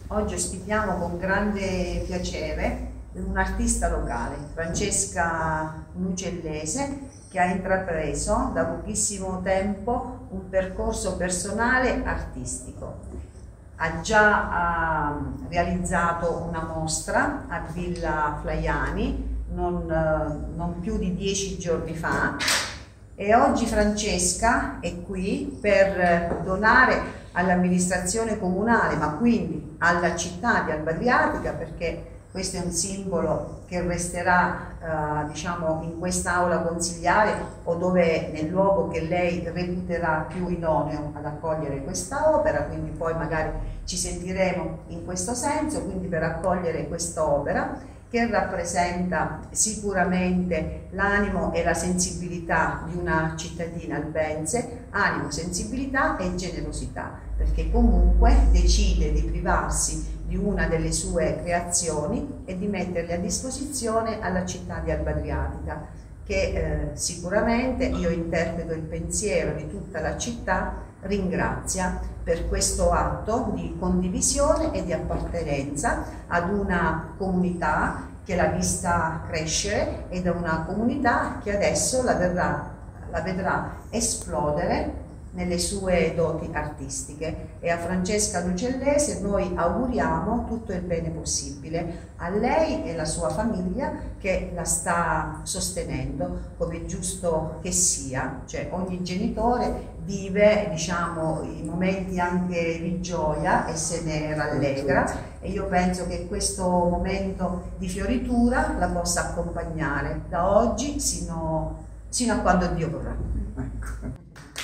Oggi ospitiamo con grande piacere un'artista locale, Francesca Nucellese, che ha intrapreso da pochissimo tempo un percorso personale artistico. Ha già realizzato una mostra a Villa Flaiani non più di 10 giorni fa, e oggi Francesca è qui per donare all'amministrazione comunale, ma quindi alla città di Alba Adriatica, perché questo è un simbolo che resterà diciamo in quest'aula consiliare, o dove nel luogo che lei reputerà più idoneo ad accogliere questa opera, quindi poi magari ci sentiremo in questo senso, quindi per accogliere questa opera che rappresenta sicuramente l'animo e la sensibilità di una cittadina albense, animo, sensibilità e generosità, perché comunque decide di privarsi di una delle sue creazioni e di metterle a disposizione alla città di Alba Adriatica, che sicuramente, io interpreto il pensiero di tutta la città, ringrazia per questo atto di condivisione e di appartenenza ad una comunità che l'ha vista crescere ed è una comunità che adesso la vedrà esplodere nelle sue doti artistiche. E a Francesca Nucellese noi auguriamo tutto il bene possibile, a lei e alla sua famiglia che la sta sostenendo, come è giusto che sia. Cioè, ogni genitore vive, diciamo, i momenti anche di gioia e se ne rallegra, e io penso che questo momento di fioritura la possa accompagnare da oggi sino a quando Dio vorrà.